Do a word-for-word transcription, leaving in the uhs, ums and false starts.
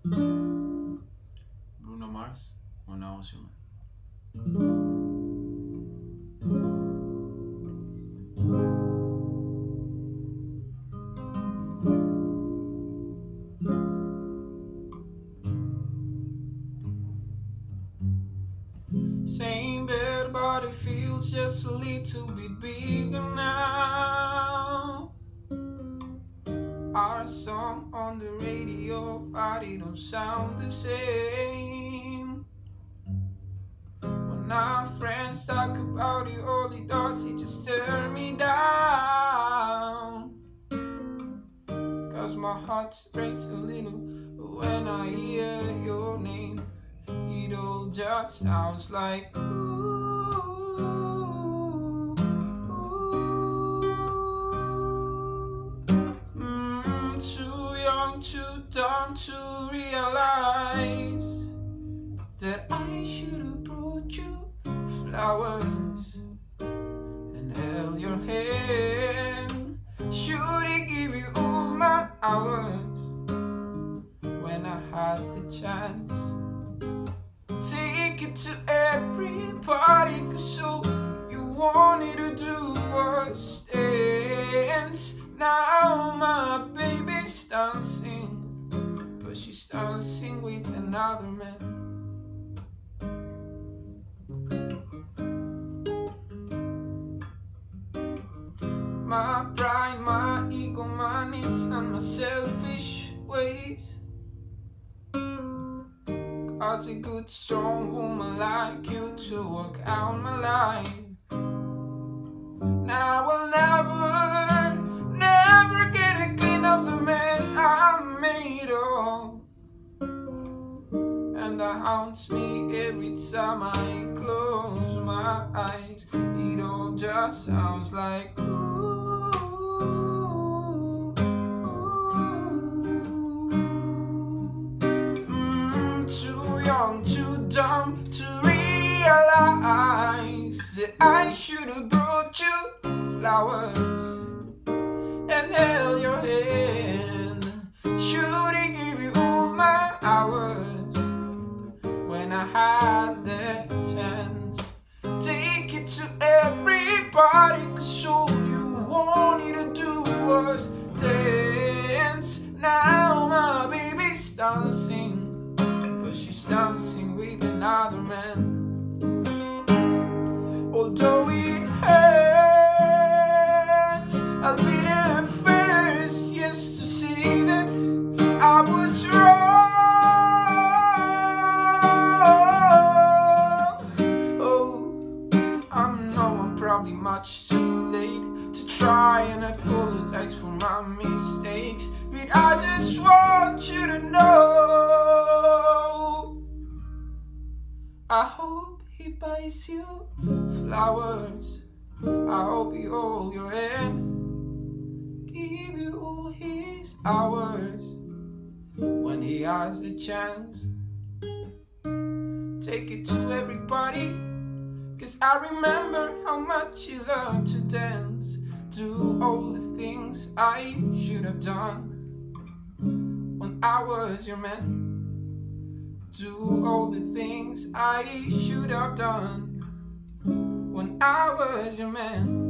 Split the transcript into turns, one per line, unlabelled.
Bruno Mars, When I Was Your Man. Same bed, but it feels just a little bit bigger now. Our song on the radio, but it don't sound the same. When our friends talk about it, all it does is just tear me down. Cause my heart breaks a little when I hear your name. It all just sounds like ooh, ooh. Mm, too young, too dumb to realize that I should have brought you flowers and held your hand. Should have give you all my hours when I had the chance. Take it to every party, cause all you wanted to do was dance. Now my baby's dancing, but she's dancing with another man. My pride, my ego, my needs, and my selfish ways. Cause a good strong woman like you to work out my life. Now I'll never, never get a clean of the mess I made of. And that haunts me every time I close my eyes. It all just sounds like ooh, ooh. Mm, too young, too dumb to realize that I should have brought you flowers and held your hand. Should have give you all my hours when I had the chance. Take it to everybody, cause all you wanted to do was dance. Now my baby's dancing, but she's dancing with another man. Although it hurts, I'll be the first, yes, to say that I was wrong. Probably much too late to try and apologize for my mistakes, but I just want you to know I hope he buys you flowers. I hope he hold your hand, give you all his hours when he has the chance. Take it to everybody, cause I remember how much you loved to dance. Do all the things I should have done when I was your man. Do all the things I should have done when I was your man.